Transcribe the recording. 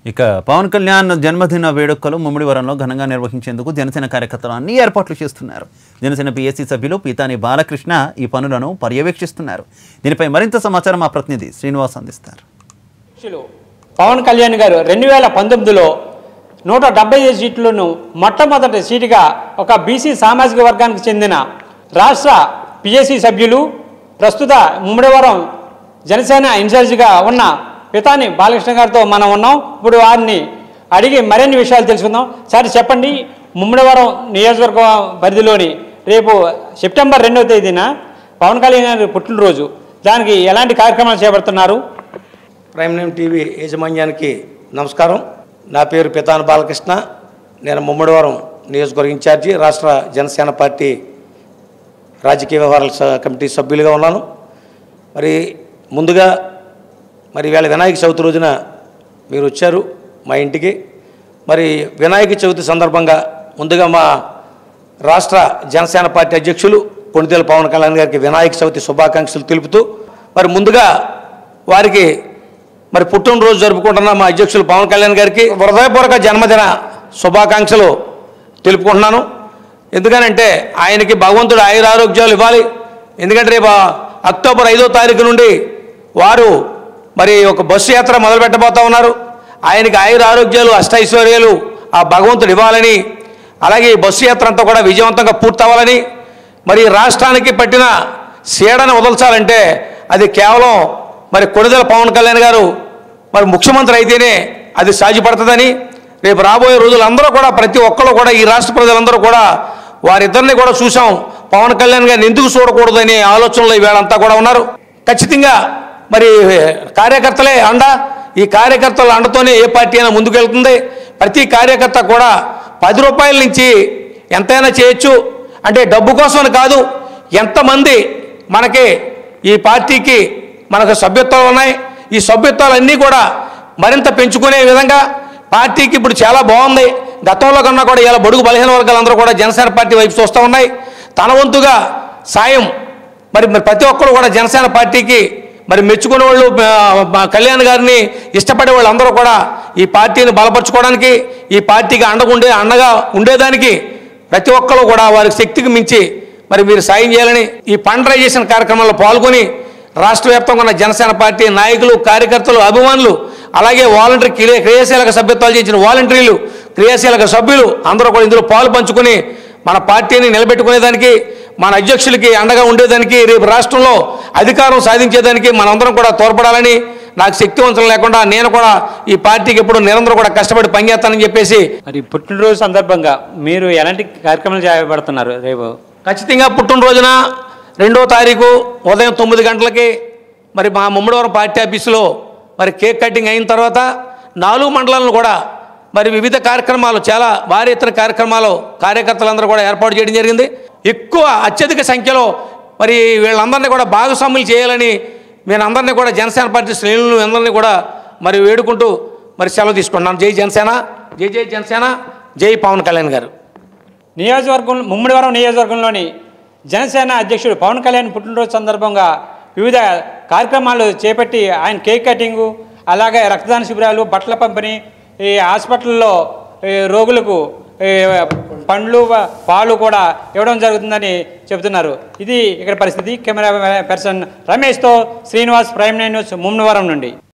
ఇక పవన్ కళ్యాణ్ జన్మదిన వేడుకలు ముమ్మిడివరంలో ఘనంగా నిర్వహించేందుకు జనసేన కార్యకర్తలు అన్ని ఏర్పాట్లు చేస్తున్నారు. జనసేన పీఎస్సీ సభ్యులు పీతాని బాలకృష్ణ ఈ పనులను పర్యవేక్షిస్తున్నారు. దీనిపై మరింత సమాచారం మా ప్రతినిధి శ్రీనివాస్ అందిస్తారు. పవన్ కళ్యాణ్ గారు 2019లో 175 సీట్లను మొట్టమొదటి సీటుగా ఒక బీసీ సామాజిక వర్గానికి చెందిన రాష్ట్ర పీఎస్సీ సభ్యులు ప్రస్తుత ముమ్మిడివరం జనసేన ఇన్ఛార్జిగా ఉన్న పితాని బాలకృష్ణ గారితో మనం ఉన్నాం. ఇప్పుడు వారిని అడిగి మరిన్ని విషయాలు తెలుసుకుందాం. సార్ చెప్పండి, ముమ్మిడివరం నియోజకవర్గ పరిధిలోని రేపు సెప్టెంబర్ 2వ తేదీన పవన్ కళ్యాణ్ గారి పుట్టినరోజు, దానికి ఎలాంటి కార్యక్రమాలు చేపడుతున్నారు? ప్రైమ్ నైమ్ టీవీ యాజమాన్యానికి నమస్కారం. నా పేరు పితాని బాలకృష్ణ. నేను ముమ్మిడివరం నియోజకవర్గ ఇన్ఛార్జి, రాష్ట్ర జనసేన పార్టీ రాజకీయ వ్యవహారాల కమిటీ సభ్యులుగా ఉన్నాను. మరి ముందుగా వేళ వినాయక చవితి రోజున మీరు వచ్చారు మా ఇంటికి. మరి వినాయక చవితి సందర్భంగా ముందుగా మా రాష్ట్ర జనసేన పార్టీ అధ్యక్షులు కొణిదెల పవన్ కళ్యాణ్ గారికి వినాయక చవితి శుభాకాంక్షలు తెలుపుతూ మరి ముందుగా వారికి పుట్టినరోజు జరుపుకుంటున్న మా అధ్యక్షులు పవన్ కళ్యాణ్ గారికి హృదయపూర్వక జన్మదిన శుభాకాంక్షలు తెలుపుకుంటున్నాను. ఎందుకనంటే ఆయనకి భగవంతుడు ఆయురారోగ్యాలు ఇవ్వాలి. ఎందుకంటే రేపు అక్టోబర్ 5వ తారీఖు నుండి వారు ఒక బస్సు యాత్ర మొదలు పెట్టబోతూ ఉన్నారు. ఆయనకి ఆయురారోగ్యాలు అష్టైశ్వర్యాలు ఆ భగవంతుడు ఇవ్వాలని, అలాగే ఈ బస్సు యాత్ర అంతా కూడా విజయవంతంగా పూర్తవ్వాలని, రాష్ట్రానికి పట్టిన సీడను వదల్చాలంటే అది కేవలం కొణిదెల పవన్ కళ్యాణ్ గారు ముఖ్యమంత్రి అయితేనే అది సాధ్యపడుతుందని, రేపు రాబోయే రోజులు అందరూ కూడా ప్రతి ఒక్కరు కూడా ఈ రాష్ట్ర ప్రజలందరూ కూడా వారిద్దరిని కూడా చూసాం. పవన్ కళ్యాణ్ గారిని ఎందుకు చూడకూడదు అనే ఆలోచనలో ఈవేళంతా కూడా ఉన్నారు. ఖచ్చితంగా కార్యకర్తలే అండ. ఈ కార్యకర్తల అండతోనే ఏ పార్టీ అయినా ముందుకెళ్తుంది. ప్రతి కార్యకర్త కూడా 10 రూపాయల నుంచి ఎంతైనా చేయొచ్చు. అంటే డబ్బు కోసమని కాదు, ఎంతమంది మనకి ఈ పార్టీకి మనకు సభ్యత్వాలు ఉన్నాయి, ఈ సభ్యత్వాలన్నీ కూడా మరింత పెంచుకునే విధంగా పార్టీకి ఇప్పుడు చాలా బాగుంది. గతంలో కన్నా కూడా ఇలా బడుగు బలహీన వర్గాలందరూ కూడా జనసేన పార్టీ వైపు చూస్తూ ఉన్నాయి. తన వంతుగా సాయం ప్రతి ఒక్కరు కూడా జనసేన పార్టీకి మెచ్చుకునే వాళ్ళు, కళ్యాణ్ గారిని ఇష్టపడే వాళ్ళు అందరూ కూడా ఈ పార్టీని బలపరచుకోవడానికి, ఈ పార్టీకి అండగా ఉండేదానికి ప్రతి ఒక్కరు కూడా వారి శక్తికి మించి మీరు సాయం చేయాలని ఈ ఫండ్రైజేషన్ కార్యక్రమంలో పాల్గొని రాష్ట్ర వ్యాప్తంగా ఉన్న జనసేన పార్టీ నాయకులు, కార్యకర్తలు, అభిమానులు, అలాగే వాలంటరీ క్రియాశీలక సభ్యత్వాలు చేసిన వాలంటీర్లు, క్రియాశీలక సభ్యులు అందరూ కూడా ఇందులో పాలు పంచుకొని మన పార్టీని నిలబెట్టుకునేదానికి, మన అధ్యక్షులకి అండగా ఉండేదానికి, రేపు రాష్ట్రంలో అధికారం సాధించేదానికి మనందరం కూడా తోడ్పడాలని, నాకు శక్తివంతం లేకుండా నేను కూడా ఈ పార్టీకి ఎప్పుడు నిరంతరం కూడా కష్టపడి పనిచేస్తానని చెప్పేసి. పుట్టినరోజు సందర్భంగా మీరు ఎలాంటి కార్యక్రమాలు చేపడుతున్నారు? రేపు ఖచ్చితంగా పుట్టినరోజున 2వ తారీఖు ఉదయం 9 గంటలకి మా ముమ్మిడివరం పార్టీ ఆఫీసులో కేక్ కటింగ్ అయిన తర్వాత 4 మండలాలను కూడా వివిధ కార్యక్రమాలు, చాలా భారీ ఎత్తున కార్యక్రమాలు కార్యకర్తలందరూ కూడా ఏర్పాటు చేయడం జరిగింది. అత్యధిక సంఖ్యలో వీళ్ళందరినీ కూడా భాగస్వాములు చేయాలని నేను అందరినీ కూడా జనసేన పార్టీ శ్రేణులను అందరినీ కూడా వేడుకుంటూ సెలవు తీసుకుంటున్నాను. జై జనసేన, జై జై జనసేన, జై పవన్ కళ్యాణ్ గారు. ముమ్మిడివరం నియోజకవర్గంలోని జనసేన అధ్యక్షుడు పవన్ కళ్యాణ్ పుట్టినరోజు సందర్భంగా వివిధ కార్యక్రమాలు చేపట్టి ఆయన కేక్ కటింగు, అలాగే రక్తదాన శిబిరాలు, బట్టల పంపిణీ, ఈ హాస్పిటల్లో రోగులకు పండ్లు, పాలు కూడా ఇవ్వడం జరుగుతుందని చెబుతున్నారు. ఇది ఇక్కడ పరిస్థితి. కెమెరా పర్సన్ రమేష్తో Srinivas, prime nine news, Mummidivaram నుండి.